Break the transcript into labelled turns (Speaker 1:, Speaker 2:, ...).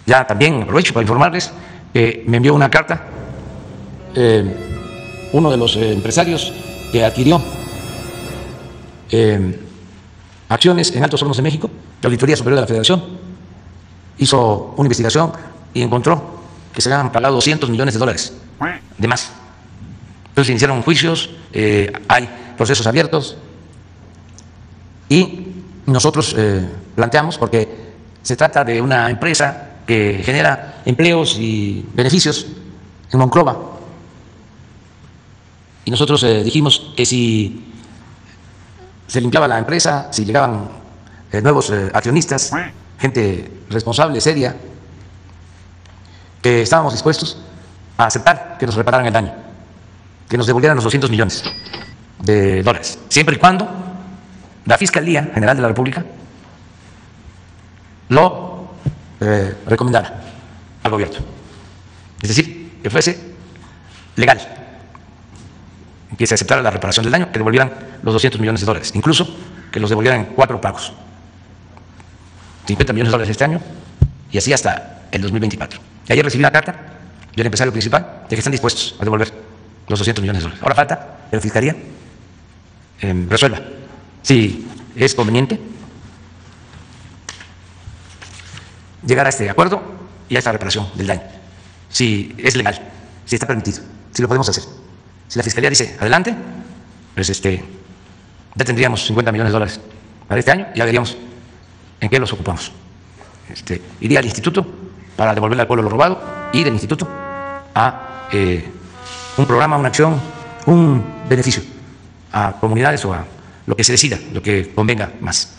Speaker 1: Ya también aprovecho para informarles que me envió una carta uno de los empresarios que adquirió acciones en Altos Hornos de México. La Auditoría Superior de la Federación hizo una investigación y encontró que se le han pagado $200 millones de más. Entonces iniciaron juicios, hay procesos abiertos y nosotros planteamos, porque se trata de una empresa que genera empleos y beneficios en Monclova, y nosotros dijimos que si se limpiaba la empresa, si llegaban nuevos accionistas, gente responsable, seria, que estábamos dispuestos a aceptar que nos repararan el daño, que nos devolvieran los $200 millones, siempre y cuando la Fiscalía General de la República lo recomendara al gobierno. Es decir, que fuese legal, que se aceptara la reparación del daño, que devolvieran los $200 millones, incluso que los devolvieran en 4 pagos, $50 millones este año y así hasta el 2024. Y ayer recibí una carta del empresario principal de que están dispuestos a devolver los $200 millones. Ahora falta que la Fiscalía resuelva si es conveniente llegar a este acuerdo y a esta reparación del daño, si es legal, si está permitido, si lo podemos hacer. Si la Fiscalía dice adelante, pues ya tendríamos $50 millones para este año y ya veríamos en qué los ocupamos. Iría al instituto para devolverle al pueblo lo robado y del instituto a un programa, una acción, un beneficio a comunidades o a lo que se decida, lo que convenga más.